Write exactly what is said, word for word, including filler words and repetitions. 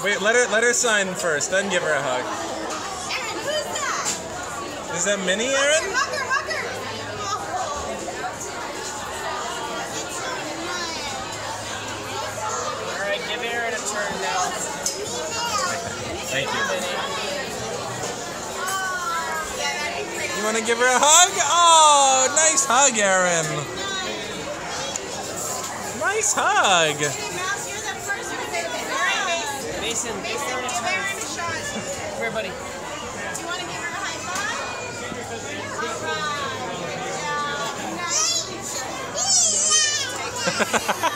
Wait, let her let her sign first, then give her a hug. Aeryn, who's that? Is that Minnie, Aeryn? Hug her, hug her. All right, give Aeryn a turn now. Thank you. Minnie. You want to give her a hug? Oh, nice hug, Aeryn. Nice hug. Mouse, you're the first one to say that. All right, Mason. Mason, give Mason, Aeryn a give turn. Aeryn a shot. Come here, buddy. Do you want to give her a high five? All right. Yeah. Nice.